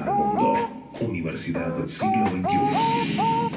al mundo. Universidad del siglo XXI.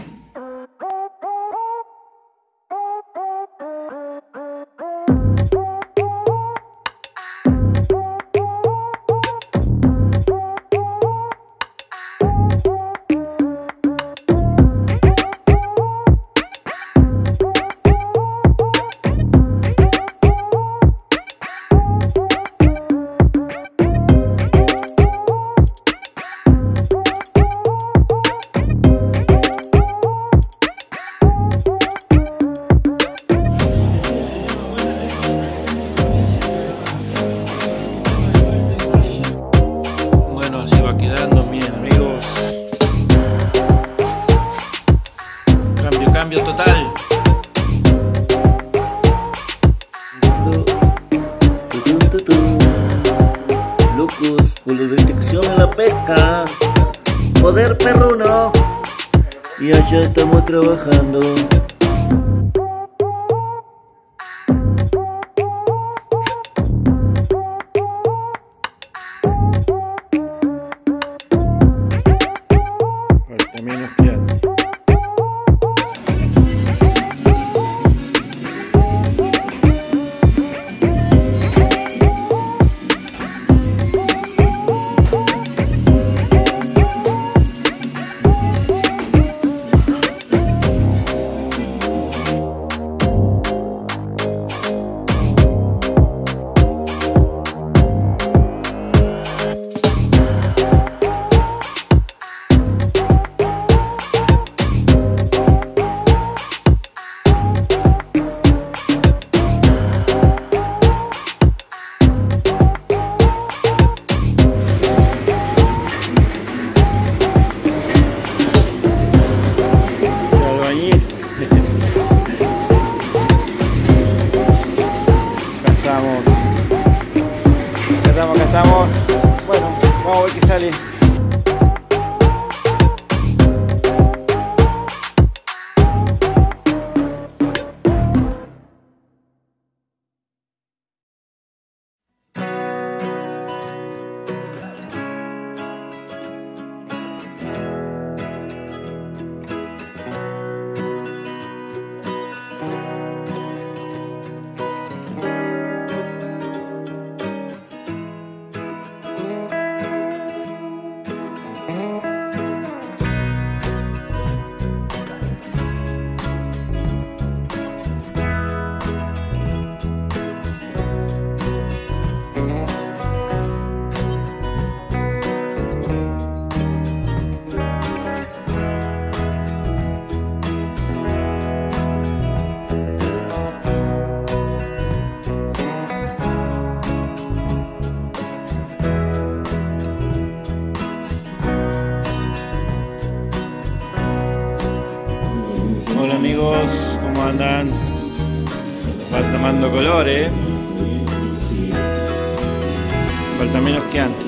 Cambio total. Locos por la detección en la pesca. Poder perruno. Y allá estamos trabajando. También nos queda. Acá estamos. Bueno, vamos a ver qué sale. Hola amigos, ¿cómo andan? Va tomando color, falta menos que antes.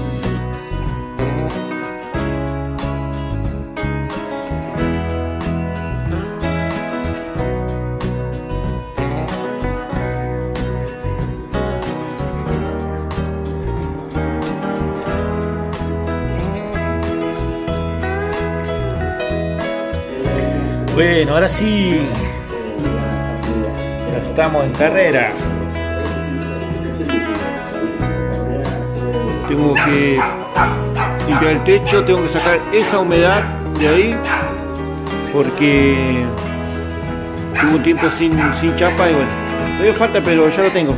Bueno, ahora sí, ya estamos en carrera. Tengo que limpiar el techo, tengo que sacar esa humedad de ahí porque tuve un tiempo sin chapa y bueno, todavía falta, pero ya lo tengo.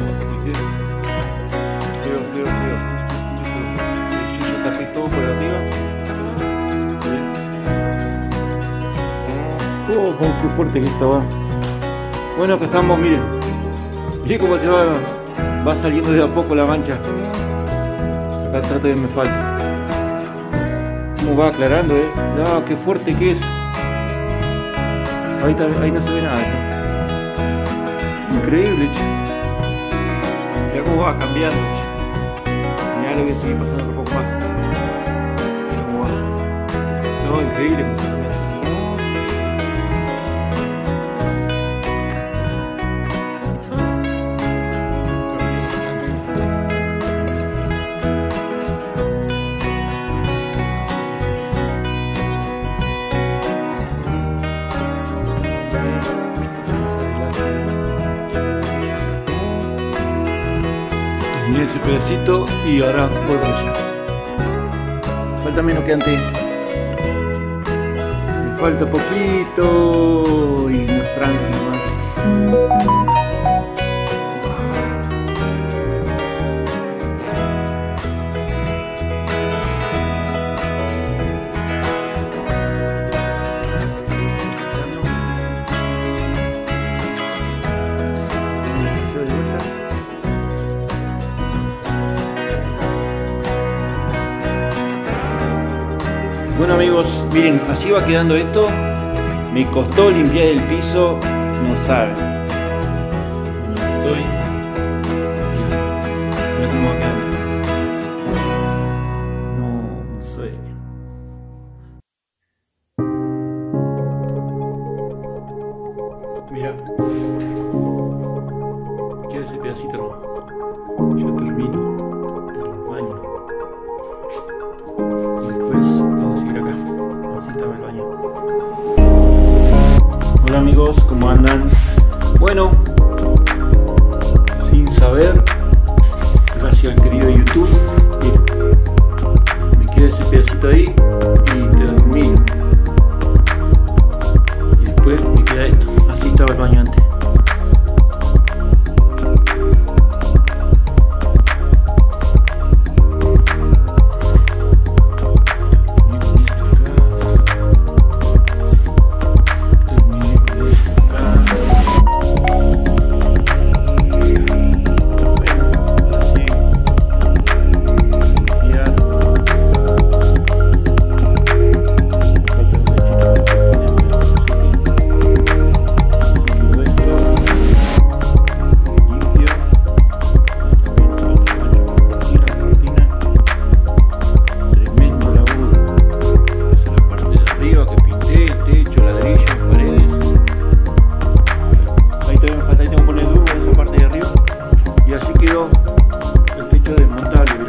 Yo tapé todo por arriba. Oh, qué fuerte que esto va. Bueno, acá estamos, miren. Miren cómo se va saliendo de a poco la mancha. Acá trato de me falta. Cómo va aclarando, No, qué fuerte que es. Ahí no se ve nada. Increíble, che. Mira cómo va cambiando, che. Mirá, lo voy a seguir pasando un poco más. Mira cómo va. No, increíble. pedacito y ahora voy por allá. Falta menos que antes. Me falta poquito y una franja más. Bueno amigos, miren, así va quedando esto. Me costó limpiar el piso, no saben. Estoy. Mira cómo va quedando. No sé. Mira. Queda ese pedacito nomás. Ya termino el baño. Y después vamos a seguir acá. Así estaba el baño. Hola amigos, ¿cómo andan? Bueno, sin saber, gracias al querido YouTube, miren, me queda ese pedacito ahí y termino. Y después me queda esto. Así estaba el baño antes. Y así quedó el techo desmontable.